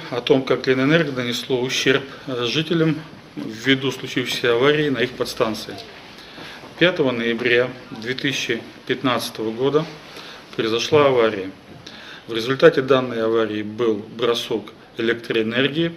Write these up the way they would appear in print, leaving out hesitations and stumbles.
о том, как Ленэнерго нанесло ущерб жителям ввиду случившейся аварии на их подстанции. 5 ноября 2015 года произошла авария. В результате данной аварии был бросок электроэнергии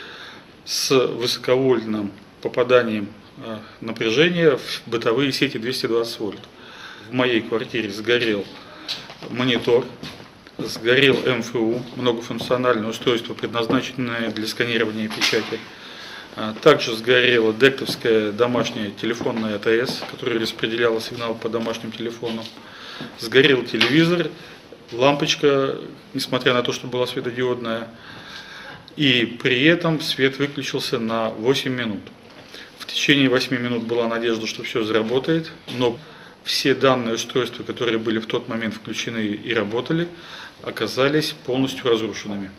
с высоковольтным попаданием напряжения в бытовые сети 220 вольт. В моей квартире сгорел монитор, сгорел МФУ, многофункциональное устройство, предназначенное для сканирования печати. Также сгорела дектовская домашняя телефонная АТС, которая распределяла сигнал по домашнему телефону. Сгорел телевизор, лампочка, несмотря на то, что была светодиодная. И при этом свет выключился на 8 минут. В течение 8 минут была надежда, что все заработает, но все данные устройства, которые были в тот момент включены и работали, оказались полностью разрушенными.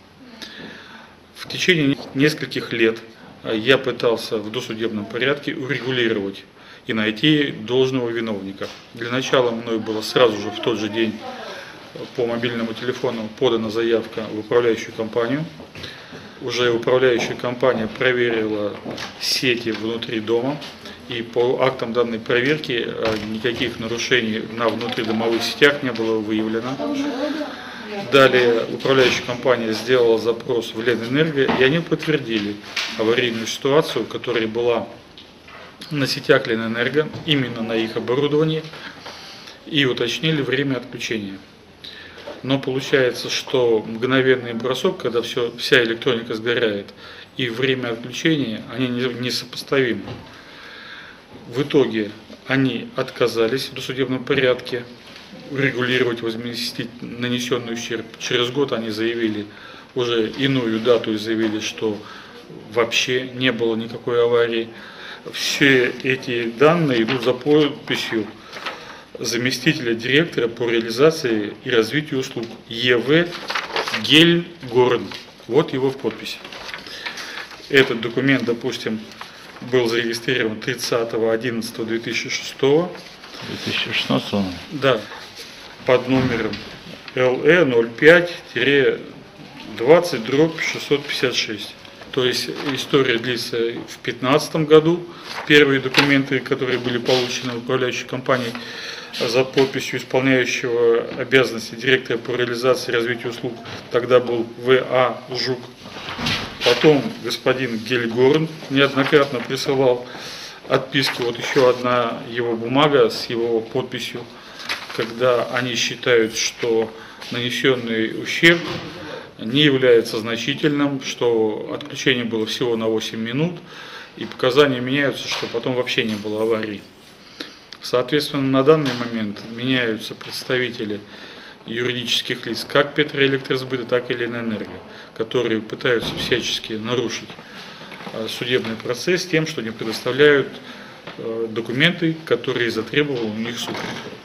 В течение нескольких лет я пытался в досудебном порядке урегулировать и найти должного виновника. Для начала мной было сразу же в тот же день по мобильному телефону подана заявка в управляющую компанию. Уже управляющая компания проверила сети внутри дома, и по актам данной проверки никаких нарушений на внутридомовых сетях не было выявлено. Далее управляющая компания сделала запрос в Ленэнерго, и они подтвердили аварийную ситуацию, которая была на сетях Ленэнерго, именно на их оборудовании, и уточнили время отключения. Но получается, что мгновенный бросок, когда вся электроника сгорает, и время отключения, они несопоставимы. В итоге они отказались в досудебном порядке урегулировать, возместить нанесенный ущерб. Через год они заявили уже иную дату и заявили, что вообще не было никакой аварии. Все эти данные идут за подписью заместителя директора по реализации и развитию услуг Е.В. Гельгорн. Вот его подпись. Этот документ, допустим, был зарегистрирован 30.11.2006. 2016? Да, под номером LE05-20/656. То есть история длится в 2015 году. Первые документы, которые были получены управляющей компанией за подписью исполняющего обязанности директора по реализации и развитию услуг, тогда был В.А. Жук. Потом господин Гельгорн неоднократно присылал отписки. Вот еще одна его бумага с его подписью, когда они считают, что нанесенный ущерб не является значительным, что отключение было всего на 8 минут, и показания меняются, что потом вообще не было аварии. Соответственно, на данный момент меняются представители юридических лиц, как Петроэлектросбыта, так и Ленэнерго, которые пытаются всячески нарушить судебный процесс тем, что не предоставляют документы, которые затребовал у них суд.